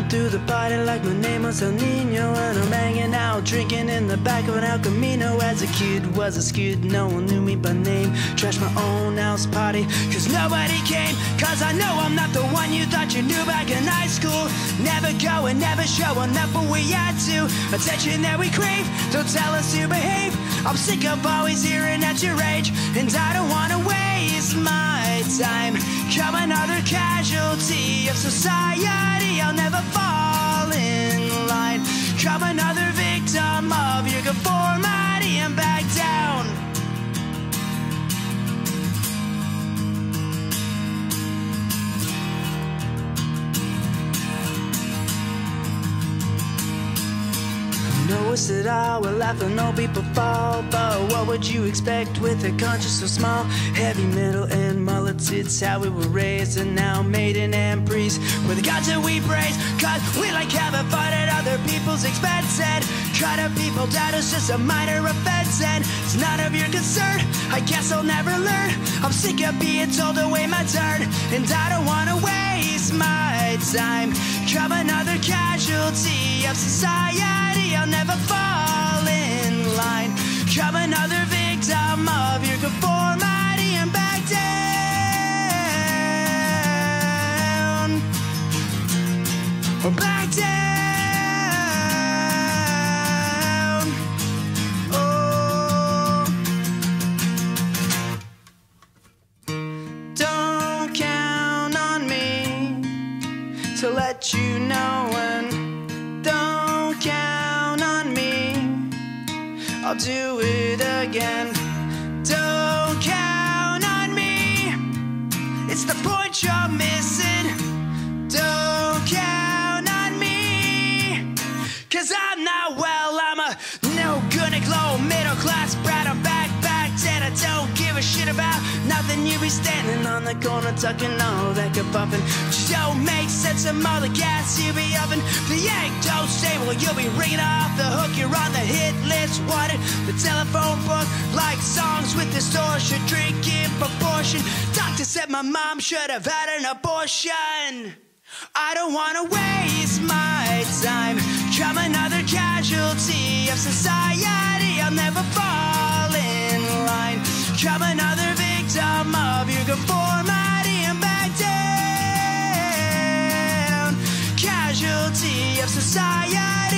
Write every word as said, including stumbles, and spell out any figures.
Going through the party like my name was El Nino, and I'm hanging out, drinking in the back of an El Camino. As a kid was a skid, no one knew me by name. Trashed my own house party, cause nobody came. Cause I know I'm not the one you thought you knew back in high school. Never going, never showing up when we had to. Attention that we crave, don't tell us to behave. I'm sick of always hearing at your age, and I don't wanna waste my time. Come another casualty of society, I'll never fall in line. Come another victim of your conformity and back down. Notice that I will laugh and no people fall, but what would you expect with a conscience so small? Heavy metal and mullets, it's how we were raised, and now maiden and priest, we're the gods that we praise. Cause we like having fun at other people's expense, and cutting people down is just a minor offense, and it's none of your concern. I guess I'll never learn. I'm sick of being told to wait my turn, and I don't wanna waste my time. Come another casualty of society, I'll never fall in line. Come another victim of your conformity and back down. Or back down. Oh. Don't count on me to let you know when. Don't count on me, I'll do it again. Don't count on me, it's the point you're missing. Don't count on me, cause I'm not well. I'm a no good and glow middle class brat. I'm backpacked and I don't give a shit about nothing. You be standing on the corner talking all that kerfuffin'. Don't make sense of all the gas you be upping. The yank don't say, well, you'll be ringing off the hook. You're on the hit list, wanted the telephone book. Like songs with distortion, drink in proportion. Doctor said my mom should have had an abortion. I don't wanna waste my time. Come another casualty of society, I'll never fall in line. Come another victim of your conformity and back down. Casualty of society.